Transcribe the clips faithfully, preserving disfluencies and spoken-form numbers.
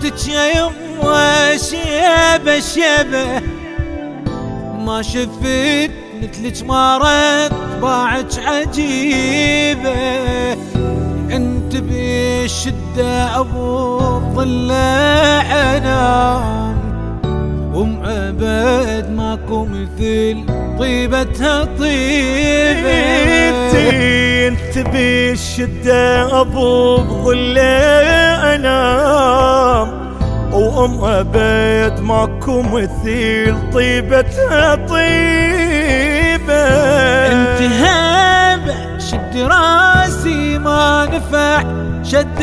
صوتك يا يمه شيبه شيبه، ما شفت مثلك ما رد طباعك عجيبه. انت بالشده ابو الضلة انام، ومأبد ماكو مثل طيبتها طيبه. انت بالشده ابو الضلة انام، وام ابد ماكو مثيل طيبتها طيبه. انت هبه شد راسي ما نفع شد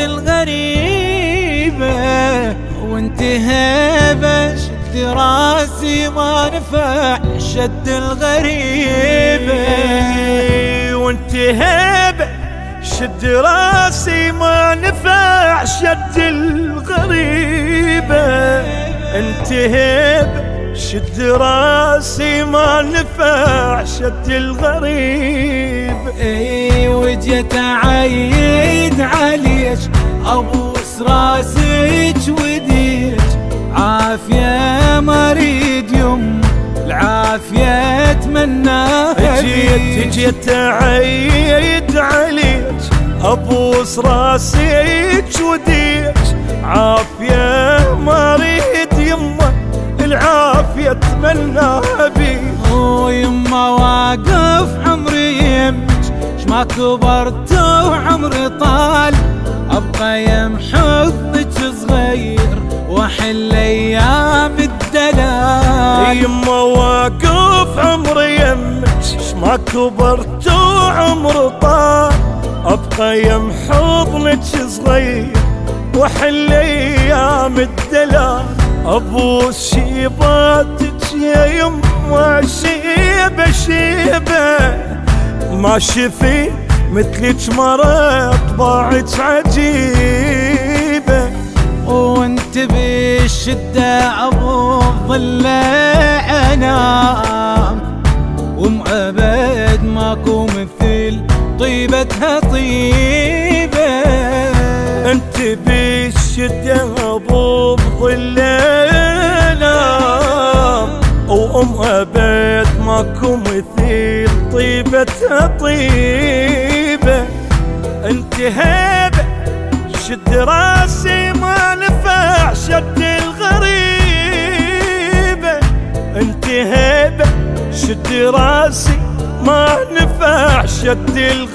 الغريبه، وانت هبه شد راسي ما نفع شد الغريبه. وانت هبه شد راسي ما نفع شد الغريبة. انت هبه شد راسي ما نفع شد الغريبة. اي وجيت اعيد عليك ابوس راسك وديك، عافية ما اريد يم العافية اتمناها. جيت جيت اعيد عليك ابوس راسك وديك، عافية ما اريد يمه العافية اتمناها بيك. ويما واقف عمري يمك شما كبرت وعمري طال، ابقى يم حضنك صغير واحل ايام الدلال. يما واقف عمري يمك شما كبرت وعمري طال، ابقى يم حضنك صغير واحل ايام الدلال. ابوس شيباتك يا يما شيبه شيبه، ما شفي مثلك مرة طباعك عجيبه. وانت بالشده ابو الضلة انام، ومأبد ماكو مثل طيبتها طيبه. انت بالشده ابو الضلة انام، وام ابد ماكو مثل طيبتها طيبه. انت هبه شد راسي ما نفع شد الغريبه. انت هبه شد راسي ما نفع شد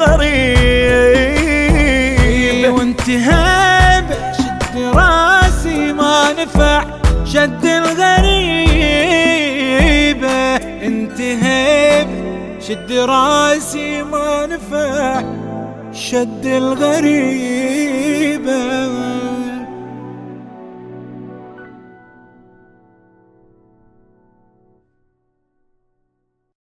الغريبه. وانت هبه شد راسي ما نفع شد الغريبه. انت هبه شد راسي ما نفع شد الغريبه.